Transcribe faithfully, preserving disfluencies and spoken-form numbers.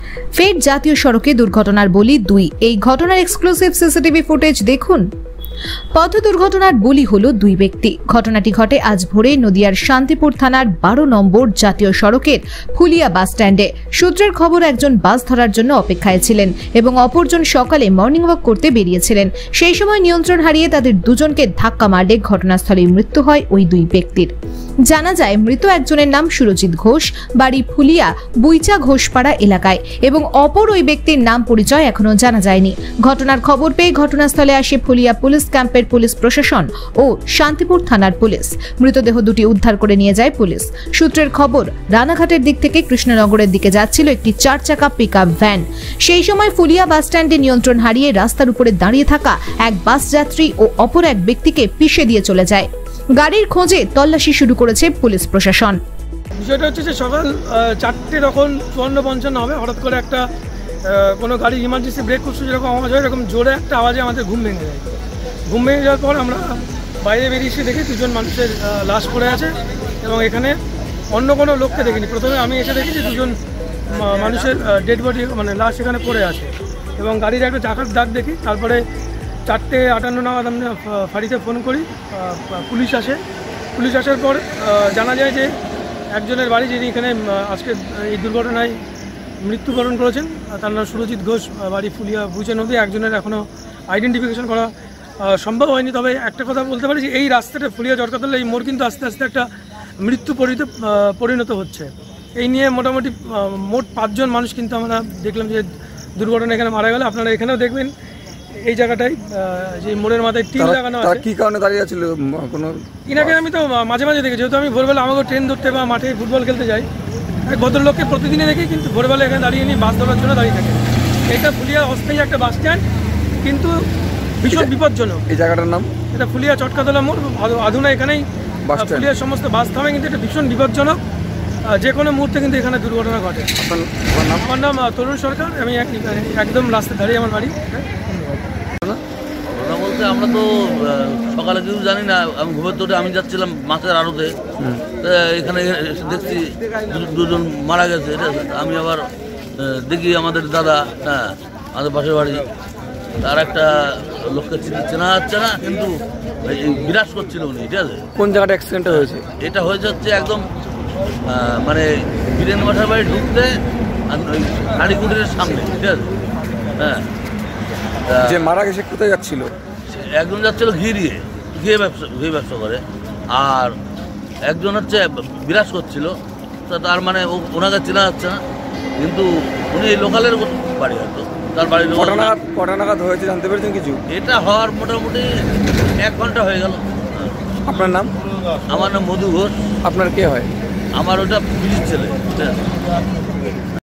ফের জাতীয় সড়কে দুর্ঘটনার বলি দুই। এই ঘটনার এক্সক্লুসিভ সিসিটিভি ফুটেজ দেখুন। পথ দুর্ঘটনার বলি হল দুই ব্যক্তি। ঘটনাটি ঘটে আজ ভোরে নদিয়ার শান্তিপুর থানার বারো নম্বর জাতীয় সড়কের ফুলিয়া বাস স্ট্যান্ডে। সূত্রের খবর, একজন বাস ধরার জন্য অপেক্ষায় ছিলেন এবং অপরজন সকালে মর্নিং ওয়াক করতে বেরিয়েছিলেন। সেই সময় নিয়ন্ত্রণ হারিয়ে তাদের দুজনকে ধাক্কা মারলে ঘটনাস্থলেই মৃত্যু হয় ওই দুই ব্যক্তির। জানা যায়, মৃত একজনের নাম সুরজিৎ ঘোষ, বাড়ি ফুলিয়া বুইচা ঘোষপাড়া এলাকায়, এবং অপর ওই ব্যক্তির নাম পরিচয় এখনো জানা যায়নি। ঘটনার খবর পেয়ে ঘটনাস্থলে আসে ফুলিয়া পুলিশ ক্যাম্পের পুলিশ প্রশাসন ও শান্তিপুর থানার পুলিশ। মৃতদেহ দুটি উদ্ধার করে নিয়ে যায় পুলিশ। সূত্রের খবর, রানাঘাটের দিক থেকে কৃষ্ণনগরের দিকে যাচ্ছিল একটি চার চাকা পিকআপ ভ্যান। সেই সময় ফুলিয়া বাস স্ট্যান্ডে নিয়ন্ত্রণ হারিয়ে রাস্তার উপরে দাঁড়িয়ে থাকা এক বাস যাত্রী ও অপর এক ব্যক্তিকে পিষে দিয়ে চলে যায়। গাড়ির খোঁজে তল্লাশি শুরু করেছে পুলিশ প্রশাসন। বিষয়টা হচ্ছে যে সকাল চারটে তখন চুয়ান্ন পঞ্চান্ন হবে, হঠাৎ করে একটা কোনো গাড়ি ইমার্জেন্সি ব্রেক করছে, যেরকম আওয়াজ হয় এরকম জোরে একটা আওয়াজে আমাদের ঘুম ভেঙে যায়। ঘুম ভেঙে যাওয়ার পর আমরা বাইরে বেরিয়ে এসে দেখি দুজন মানুষের লাশ পড়ে আছে এবং এখানে অন্য কোনো লোককে দেখিনি। প্রথমে আমি এসে দেখি যে দুজন মানুষের ডেড বডি মানে লাশ এখানে পড়ে আছে এবং গাড়ির একটা চাকার দাগ দেখি। তারপরে চারটে আটান্ন নাগাদ আমরা ফাঁড়িতে ফোন করি, পুলিশ আসে। পুলিশ আসার পর জানা যায় যে একজনের বাড়ি, যিনি এখানে আজকে এই দুর্ঘটনায় মৃত্যুবরণ করেছেন, তার নাম সুরজিৎ ঘোষ, বাড়ি ফুলিয়া বুইচা নদী। একজনের এখনও আইডেন্টিফিকেশন করা সম্ভব হয়নি। তবে একটা কথা বলতে পারি যে এই রাস্তাটা ফুলিয়া জটকাতলা এই মোড় কিন্তু আস্তে আস্তে একটা মৃত্যু পরিণত পরিণত হচ্ছে। এই নিয়ে মোটামুটি মোট পাঁচজন মানুষ কিন্তু আমরা দেখলাম যে দুর্ঘটনা এখানে মারা গেল। আপনারা এখানেও দেখবেন এই জায়গাটায় যে মোড়ের মাথায় টিন লাগানো আছে। কি কারণে দাঁড়িয়ে ছিল কোনো? ইনাকে আমি তো মাঝে মাঝে দেখি, যেহেতু আমি ভোরবেলা আমাকে ট্রেন ধরতে বা মাঠে ফুটবল খেলতে যাই, ভদ্রলোককে প্রতিদিনই দেখি, কিন্তু ভোরবেলা এখানে দাঁড়িয়ে নিই বাস ধরার জন্য দাঁড়িয়ে থাকে। এটা ফুলিয়া অস্থায়ী একটা বাস স্ট্যান্ড, কিন্তু ভীষণ বিপজ্জনক। এই জায়গাটার নাম এটা ফুলিয়া চটকাতলা মোড়। আধুনা এখানেই ফুলিয়ার সমস্ত বাস থামে, কিন্তু এটা ভীষণ বিপজ্জনক। যে কোনো মুহূর্তে কিন্তু এখানে দুর্ঘটনা ঘটে। আমার নাম তরুণ সরকার, আমি একদম রাস্তায় দাঁড়িয়ে আমার বাড়ি। বলতে আমরা তো সকালে কিছু জানি না, আমি ঘুমের তোটে আমি যাচ্ছিলাম মাছের আড়তে, এখানে দেখছি দুজন মারা গেছে। আমি আবার দেখি আমাদের দাদা, হ্যাঁ আমাদের পাশের বাড়ি, তার একটা লোককে চেনা যাচ্ছে না, কিন্তু বিরাজ করছিল উনি। ঠিক আছে, কোন জায়গাটা অ্যাক্সিডেন্টটা হয়েছে? এটা হয়ে যাচ্ছে একদম মানে বীরেন বাসার বাড়ি ঢুকতে হাড়িকুটির সামনে। ঠিক আছে, হ্যাঁ। যে মারা গেছে কোথায় যাচ্ছিল? একজন যাচ্ছিল ঘিরিয়ে ঘিয়ে ব্যবসা ঘিয়ে ব্যবসা করে, আর একজন হচ্ছে বিরাজ করছিল। তা তার মানে ওনাকে চেনা যাচ্ছে না, কিন্তু উনি এই লোকালের বাড়ি হয়তো, তার বাড়ি কটা নাগাদ হয়েছে জানতে পেরেছেন কিছু? এটা হওয়ার মোটামুটি এক ঘন্টা হয়ে গেল। আপনার নাম? আমার নাম মধু ঘোষ। আপনার কে হয়? আমার ওটা বিজির ছেলে।